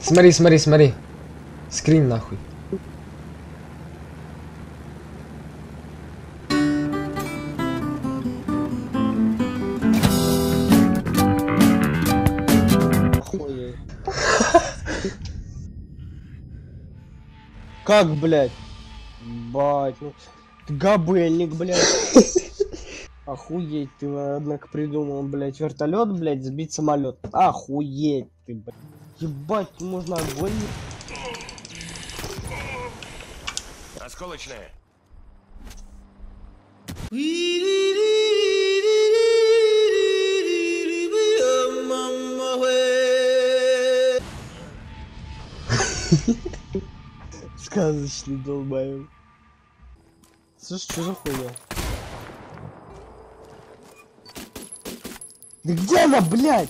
Смотри, смотри, смотри. Скрин нахуй. Охуеть. Как, блядь? Бать, ну ты габельник, блядь. Охуеть, ты, однако, придумал, блядь, вертолет, блядь, сбить самолет. Охуеть ты, блядь. Ебать, можно огонь. Осколочная. Сказочный долбоёб. Слушай, что за хуйня? Да где она, блядь?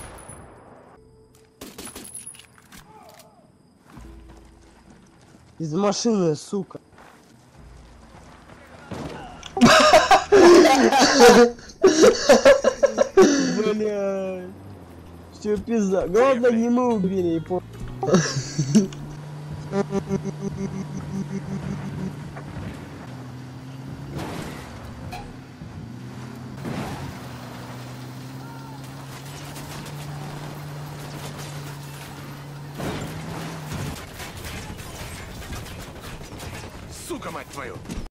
Из машины, сука. Блядь. Что пизда? Главное, не мы убили, и по... Сука, мать твою!